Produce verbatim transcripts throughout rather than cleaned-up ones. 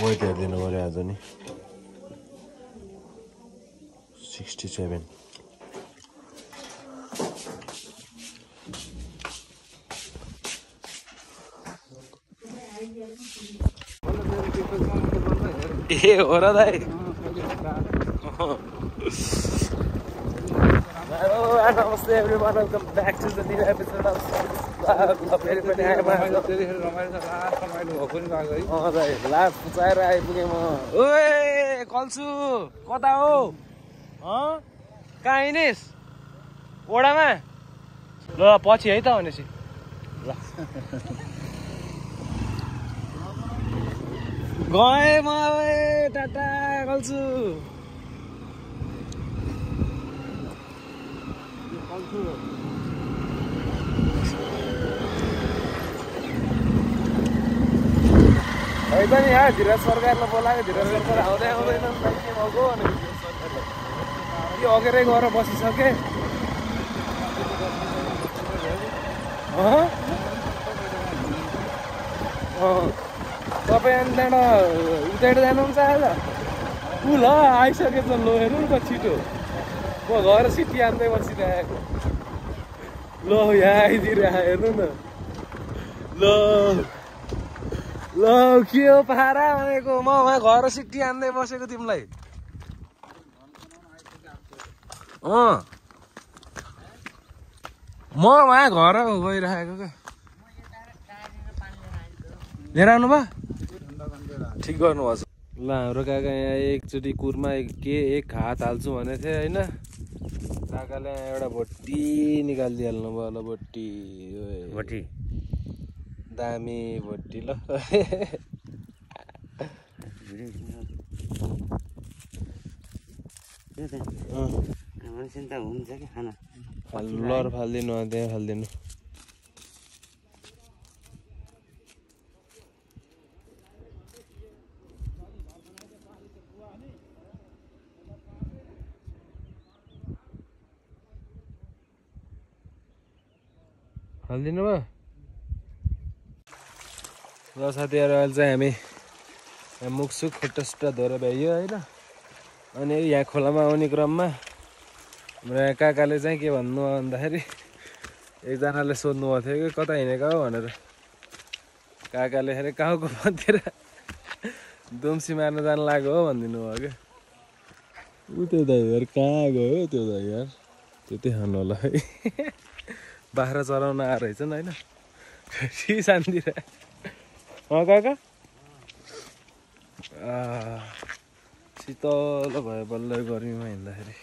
Weight हेरिदिनु पऱ्यो आज नि सिक्सटी सेभेन ए हो र दाइ नमस्ते everyone welcome back to the new episode of फेरि पनि आएँ लास्ट पुचाएर आइपुगेँ म ओए कल्छु कता हो कहाँ हिँडिस् ओडामा ल पछि है त भनेपछि ल गएँ म टाटा कल्छु है त नि यहाँ धीरज सरकारलाई बोलाएको धीरज सरकार आउँदै आउँदैन के भएको अनि यो अगेरै गएर बसिसके तपाईँ अनि त्यहाँबाट उतैबाट जानुहुन्छ आज ऊ ल आइसकेछ ल हेर्नु नि त छिटो म घर सिटी हान्दै बसिरहेको ल यहाँ आइदिइरह हेर्नु न ल ल के हो पारा भनेको म वहाँ घर सिटी हान्दै बसेको तिमीलाई अँ म वहाँ घर गइरहेको क्या लिएर आउनु भयो ठिक गर्नुभएको छ ल हाम्रो काका यहाँ एकचोटि कुरमा के एक हात हाल्छु भनेको थिएँ होइन काकाले यहाँ एउटा भोटी निकालिदिइहाल्नु भयो ल भोटी भोटी दामी भोटी ल हुन्छ कि खाना लर फालिदिनु त्यहाँ फालिदिनु हालिदिनु भयो ल साथीहरू अहिले चाहिँ हामी मुखसुख खुट्टासुट्टा धोएर भ्याइयो होइन अनि यहाँ खोलामा आउने क्रममा हाम्रो यहाँ काकाले चाहिँ के भन्नु भन्दाखेरि एकजनाले सोध्नु भएको थियो कि कता हिँडेको हो भनेर काकाले अरे गाउँको मतिर दुम्सी मार्न जानु लाग्यो हो भनिदिनु भयो क्या ऊ त्यो दाइ यार कहाँ गयो त्यो दाइ यार त्यति खानु होला है बाख्रा चराउन आएर रहेछ नि होइन शान्तिर अँ काका शीतल भयो बल्ल गर्मीमा हिँड्दाखेरि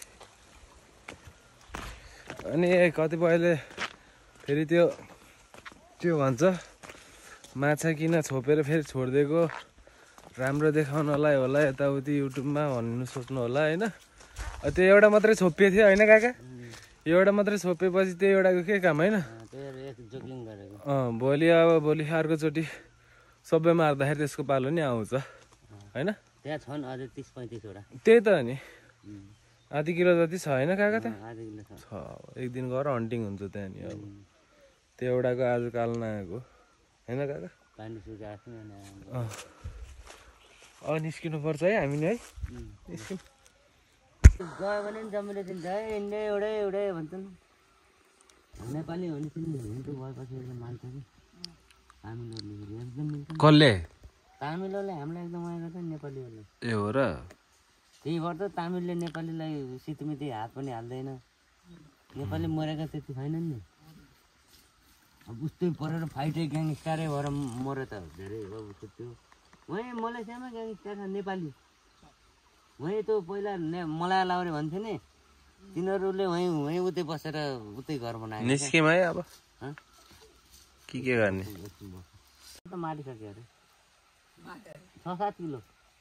अनि कतिपयले फेरि त्यो त्यो भन्छ माछा किन छोपेर फेरि छोडिदिएको राम्रो देखाउनलाई होला यताउति युट्युबमा भन्नु सोच्नु होला होइन त्यो एउटा मात्रै छोपिएको थियो होइन काका एउटा मात्रै छोपेपछि त्यो एउटाको के काम होइन अँ भोलि अब भोलि अर्कोचोटि सबै मार्दाखेरि त्यसको पालो नि आउँछ होइन त्यहाँ छन् अझै तिस पैँतिसवटा त्यही त नि आधी किलो जति छ होइन काका त्यहाँ छ एक दिन गएर हन्टिङ हुन्छ त्यहाँ नि अब त्यो एउटाको आज काल नआएको होइन काका पानी सुकाएको अँ अब निस्किनु पर्छ है हामीले है निस्किनु गयो भने नि जम्मीले दिन्छ है यिनले एउटै एउटै भन्छन् नेपाली हो भने भएपछि मान्छ कि तामिलहरूले एकदम मिल्छ कसले तामिलहरूले हामीलाई एकदम माया गर्छ नेपालीहरूले ए हो र त्यही भएर त तामिलले नेपालीलाई सितमिती हात पनि हाल्दैन नेपाली मरेका त्यति छैन नि अब उस्तै परेर फाइटै ग्याङस्टारै भएर मऱ्यो त धेरै हो उसको त्यो वहीँ मलेसियामा ग्याङस्टार छ नेपाली वहीँ त पहिला ने मलाई लाउने भन्थ्यो नि तिनीहरूले वहीँ वहीँ उतै बसेर उतै घर बनायो निस्क्यौँ है अब के के गर्ने त मारिसक्यो अरे छ सात किलो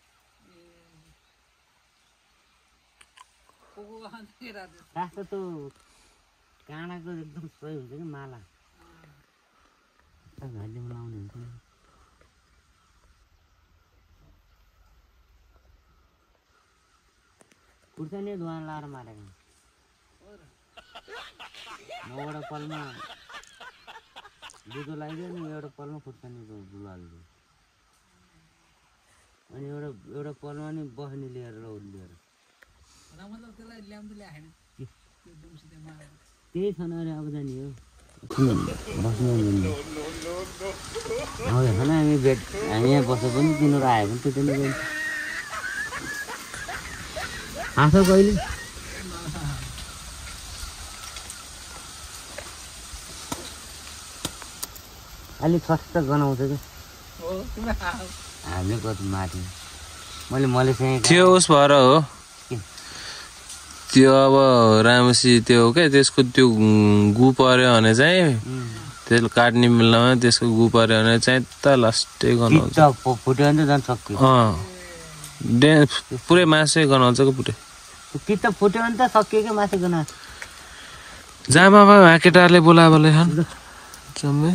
खास त त्यो काँडाको एकदम सही हुन्छ कि माला घालीमा लाउने हुन्छ खुर्सानी धुवा लाएर मारेको एउटा पलमा दुधो लगाइदियो नि एउटा पलमा खुर्सानीको धुवा हालिदियो अनि एउटा पर्नमा नि बस्ने लिएर र उसले लिएर त्यही छ न अरे अब जाने हो बस्नु हामी भेट हामी यहाँ बसे पनि तिनीहरू आयो भने त्यो पनि गयो आँखा कहिले अलिक सस्तो गनाउँछ क्या हामीले कति माथि मैले मैले त्यो उस भएर हो त्यो अब राम्रोसी त्यो क्या त्यसको त्यो गु पर्यो भने चाहिँ त्यसले काट्ने बेलामा त्यसको गु पर्यो भने चाहिँ त लास्टै गनाउँछ फुट्यो भने त झन् सक्यो अँ डे पुरै मासै गनाउँछ क्या पुरै पित्त फुट्यो भने त सक्यो क्या मासु गनाउँछ जामा केटाहरूले बोला बोले खान् जम्मै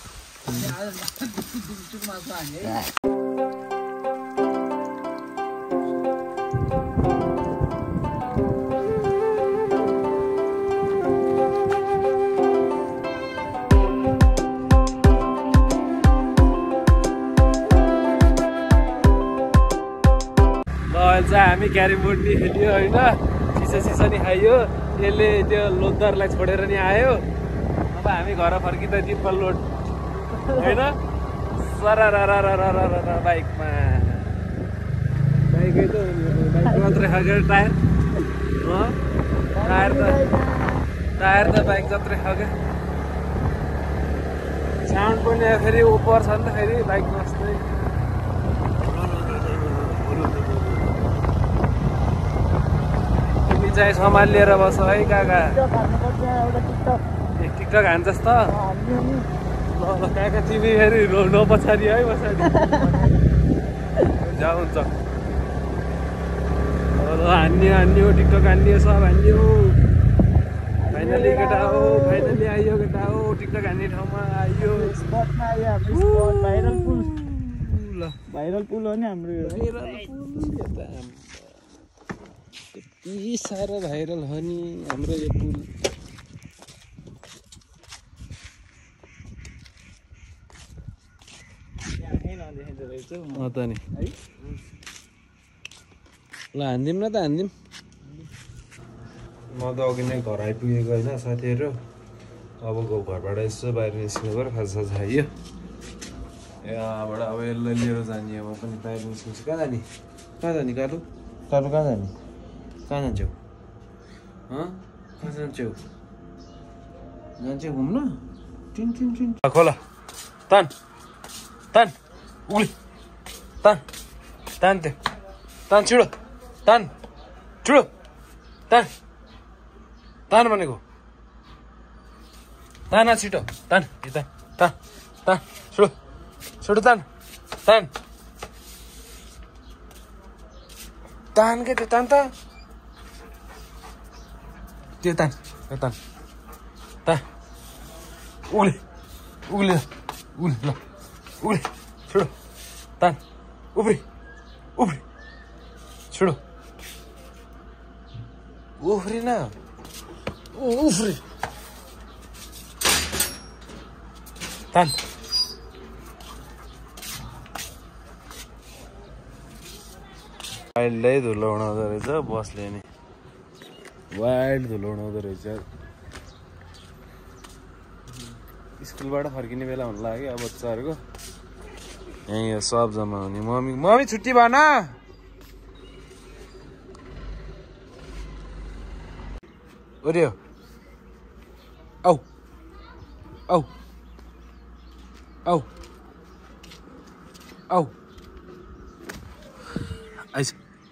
अहिले चाहिँ हामी क्यारम बोर्ड नि खेल्यो होइन सिसा सिसा नि खाइयो यसले त्यो लोदरलाई छोडेर नि आयो अब हामी घर फर्किँदा तिर्पल लोड होइन सरा बाइकमा बाइकै त बाइक मात्रै खायो टायर टायर त टायर त बाइक जत्रै खायो साउन्ड पनि फेरि उपर छ नि त फेरि बाइक नस्तै तिमी चाहिँ सम्हालिएर बस है काका टिकटक हान्छस् त ल ल काका तिमी फेरि नपछाडि है पछाडि जा हुन्छ ल हान्यो हान्यो टिकटक हान्यो सब हान्यो फाइनली केटा हो फाइनली आइयो केटा हो टिकटक हान्ने ठाउँमा आइयो स्पटमा आयो हाम्रो स्पट भाइरल पुल ल भाइरल पुल हो नि हाम्रो भाइरल पुल यति साह्रो भाइरल हो नि हाम्रो यो पुल त नि ल हान्दिउँ न त हान्दिउँ म त अघि नै घर आइपुगेको होइन साथीहरू अब घरबाट यसो बाहिर निस्किनु पऱ्यो खाजा साजा खाइयो यहाँबाट अब यसलाई लिएर जाने म पनि बाहिर निस्किन्छु कहाँ जाने कहाँ जाने कालु कालु कहाँ जाने कहाँ जान्छौ कहाँ जान्छौ जान्छौ घुम्न टिन टिन टिन खोला तान तान उली तान तान त्यो तान छिडो तान छिडो तान तान भनेको तान छिटो तान तान तान तान छिडो छिटो तान तान तान के त्यो तान त त्यो तान त्यो तान तान उली उली उली ल उली छिडो तान उफ्री उफ्री छिडो उफ्री न उफ्री तान वाइल्डै धुलो उडाउँदो रहेछ बसले नि वाइल्ड धुलो उडाउँदो रहेछ स्कुलबाट फर्किने बेला हुन लाग्यो अब बच्चाहरूको यहीँ सब जम्मा हुने मम्मी मम्मी छुट्टी भन ओर्यो औ औ औ औ आइस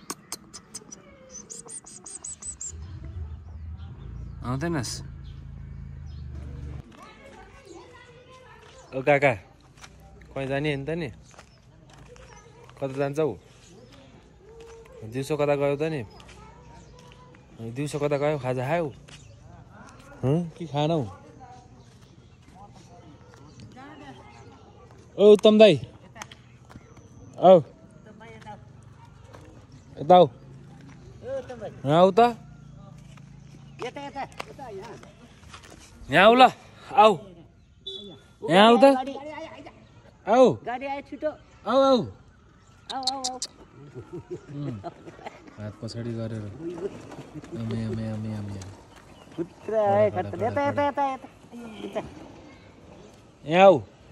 आउँदैनस् ओ काका कहीँ जाने नि त नि कता जान्छौ दिउँसो कता गयौ त नि दिउँसो कता गयौ खाजा खायौ के खानौ ओ उत्तम दाई औ यता आऊ यहाँ आऊ त यहाँ आऊ ल आऊ यहाँ आऊ त आऊ गाडी आयो छिटो आऊ आऊ आऊ आऊ आऊ हात पछाडि गरेर अमे अमे अमे अमे कुत्रा आए खट्टा यता यता यता यता याउ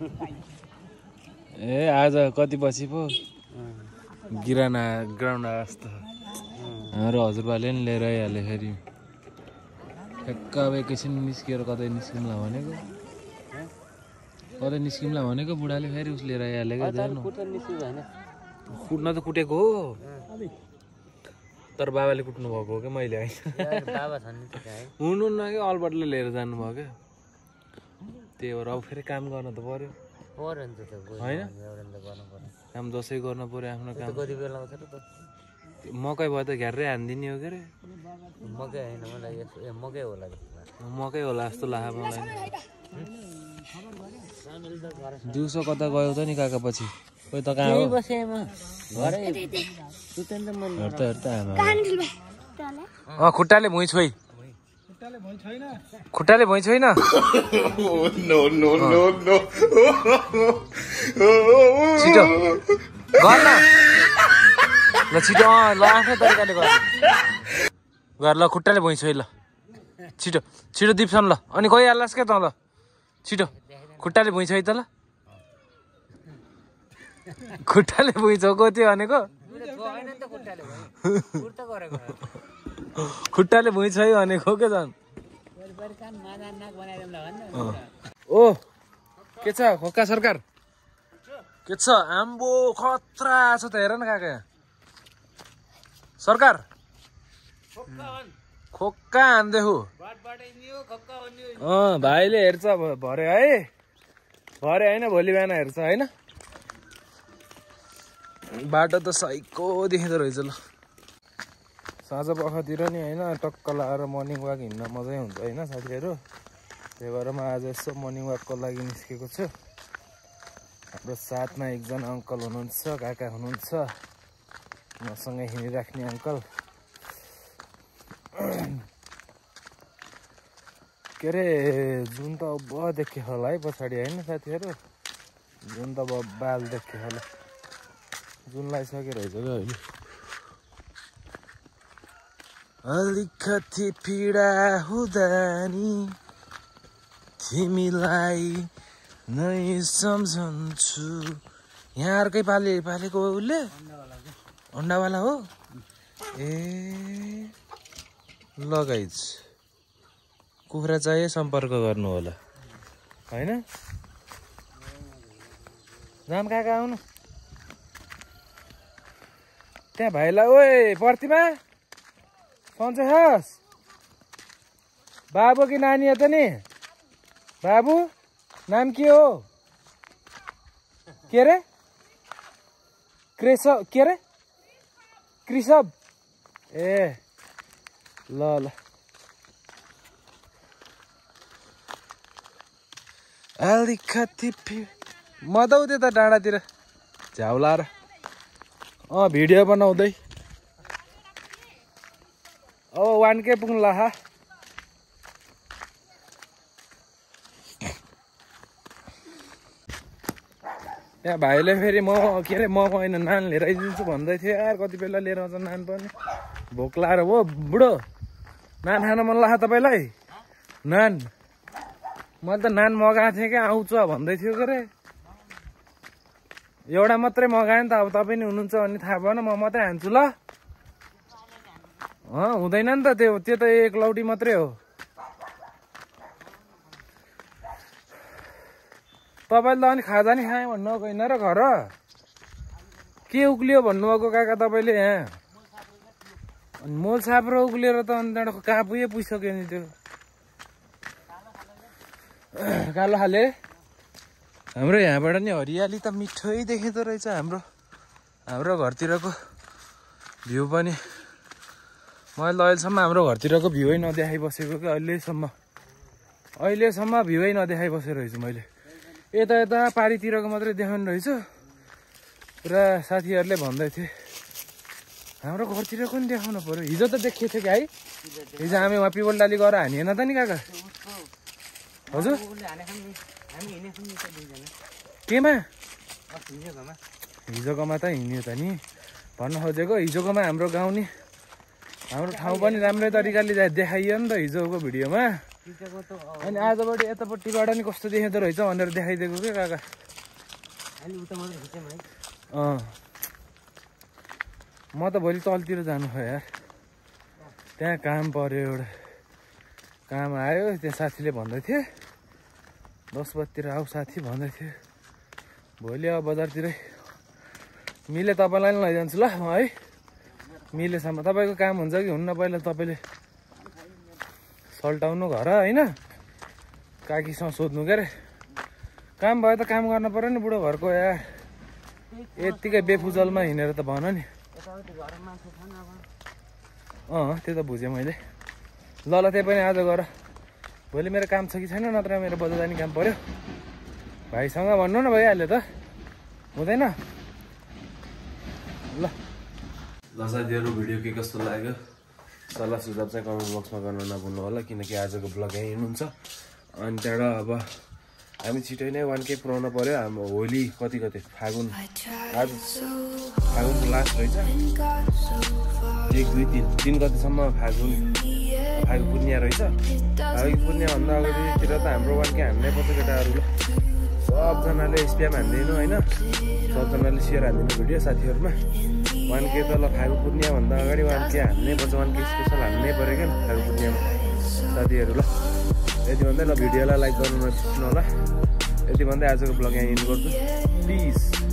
ए आज कति पछि पो गिराना ग्राउन्ड जस्तो हाम्रो हजुरबाले नि लिएर आइहाल्यो फेरि ठ्याक्क अब एकैछिन निस्किएर कतै निस्किउँला भनेको कतै निस्किउँला भनेको बुढाले फेरि उस लिएर आइहाल्यो क्या कुट्न त कुटेको हो तर बाबाले कुट्नु भएको हो क्या मैले होइन हुनुहुन्न क्या अल्बर्टले लिएर जानुभयो क्या त्यही भएर अब फेरि काम गर्न त पर्यो होइन काम दसैँ गर्नु पर्यो आफ्नो काम कति बेला आउँछ र त मकै भयो त घ्यारै हानिदिने हो के अरे मकै होइन मलाई ए मकै होला मकै होला जस्तो लाग्यो मलाई दिउँसो कता गयो त नि काका पछि कोही त कहाँ हो बसेमा घरै सुतेन त मन हेर्दा हेर्दा आमा खुट्टाले भुइँ छोइ खुट्टाले भुइँ छैन छिटो गर न ल छिटो अँ ल आफ्नै तरिकाले गर गर ल खुट्टाले भुइँ छोइ ल छिटो छिटो दिप्सन ल अनि गइहाल्लास् क्या त ल छिटो खुट्टाले भुइँ छोइ त ल खुट्टाले भुइँ छोको थियो भनेको खुट्टाले भुइँ छोइ भनेको के झन् ओ के छ खोक्का सरकार के छ आम्बो खतरा छ त हेर न काका सरकार खोक्का हान्देऊ अँ भाइले हेर्छ भरे है भरे होइन भोलि बिहान हेर्छ होइन बाटो त साइको देखिँदो रहेछ ल साँझ पखतिर नि होइन टक्क लाएर मर्निङ वाक हिँड्न मजै हुन्छ होइन साथीहरू त्यही भएर म आज यसो मर्निङ वाकको लागि निस्केको छु हाम्रो साथमा एकजना अङ्कल हुनुहुन्छ काका हुनुहुन्छ मसँगै हिँडिराख्ने अङ्कल के अरे जुन त अब देख्यो होला है पछाडि होइन साथीहरू जुन त अब बाल देख्यो होला जुन लगाइसकेको रहेछ क्या अहिले अलिकति पीडा हुँदा नि तिमीलाई नै सम्झन्छु यहाँ अर्कै पाले पालेको उसले अन्डावाला हो ए लगाइज कुखुरा चाहिए सम्पर्क गर्नु होला होइन जाम काका आउनु त्यहाँ भाइलाई ओए प्रतिमा सन्चै हस् बाबु कि नानी हो त नि बाबु नाम के हो के अरे कृषभ के अरे कृषभ ए ल ल अलिकति मदौ त्यता डाँडातिर झ्याउलाएर अँ भिडियो बनाउँदै अब वान के पुग्नु हा त्यहाँ भाइले फेरि म के अरे म होइन नान लिएर आइदिन्छु भन्दै थियो यार कति बेला लिएर आउँछ नान पनि भोक लाएर हो बुढो नान खान मन लाग्छ तपाईँलाई नान मैले त नान मगाएको थिएँ क्या आउँछ भन्दै थियो के अरे एउटा मात्रै मगाएँ नि त अब तपाईँ नि हुनुहुन्छ भन्ने थाहा भएन म मात्रै हान्छु ल अँ हुँदैन नि त त्यो त्यो त एक लौटी मात्रै हो तपाईँले त अनि खाजा नि खाएँ भन्नुभएको होइन र घर के उक्लियो भन्नुभएको काका तपाईँले यहाँ अनि मोल छाप र उक्लिएर त अनि त्यहाँबाट कहाँ पुगे पुगिसक्यो नि त्यो कालो खाले हाम्रो यहाँबाट नि हरियाली त मिठै देखिँदो रहेछ हाम्रो हाम्रो घरतिरको भ्यू पनि मैले अहिलेसम्म हाम्रो घरतिरको भ्यूै नदेखाइबसेको कि अहिलेसम्म अहिलेसम्म भ्यूै नदेखाइबसेको रहेछु मैले यता यता पारीतिरको मात्रै देखाउने रहेछु र साथीहरूले भन्दै थिए हाम्रो घरतिरको नि देखाउनु पर्यो हिजो त देखिएको थियो कि है हिजो हामी उहाँ पिपल डाली गएर हानिएन त नि काका हजुर केमा हिजोकोमा त हिँड्यो त नि भन्न खोजेको हिजोकोमा हाम्रो गाउँ नि हाम्रो ठाउँ पनि राम्रै तरिकाले देखाइयो नि त हिजोको भिडियोमा अनि आजपट्टि यतापट्टिबाट नि कस्तो देखिँदो रहेछ भनेर देखाइदिएको के काका अँ म त भोलि तलतिर जानु भयो यार त्यहाँ काम पर्यो एउटा काम आयो त्यहाँ साथीले भन्दै थियो दस बजीतिर आऊ साथी भन्दै थियो भोलि अब बजारतिरै मिले तपाईँलाई पनि लैजान्छु ल है मिलेसम्म तपाईँको काम हुन्छ कि हुन्न पहिला तपाईँले सल्टाउनु घर होइन काकीसँग सोध्नु के अरे काम भयो त काम गर्न पर्यो नि बुढो घरको यार यत्तिकै बेफुजलमा हिँडेर त भन नि अँ त्यो त बुझेँ मैले ल ल त्यही पनि आज गर भोलि मेरो काम छ कि छैन नत्र मेरो बजार जाने काम पर्यो भाइसँग भन्नु न भइहाल्यो त हुँदैन ल ल साथीहरू भिडियो के कस्तो लाग्यो सल्लाह सुझाव चाहिँ कमेन्ट बक्समा गर्न नभुल्नु होला किनकि आजको ब्लग यहीँ हिँड्नुहुन्छ अनि त्यहाँबाट अब हामी छिटै नै वान के पुऱ्याउनु पर्यो हाम्रो होली कति कति फागुन आज फागुनको लास्ट रहेछ एक दुई तिन तिन गतिसम्म फागुन फागु पूर्णिया रहेछ फागु पूर्णियाभन्दा अगाडितिर त हाम्रो वान के हान्नै पर्छ केटाहरू ल सबजनाले स्प्याम हान्दिनु होइन सबजनाले सेयर हानिदिनु भिडियो साथीहरूमा वान के त ल फागु पूर्णियाभन्दा अगाडि वान के हान्नै पर्छ वान के स्पेसल हान्नै पऱ्यो क्या फागु पूर्णियामा साथीहरू ल यति भन्दै ल भिडियोलाई लाइक गर्नु नबिर्सनु होला यति भन्दै आजको ब्लग यहाँ इन्ड गर्छु प्लिज।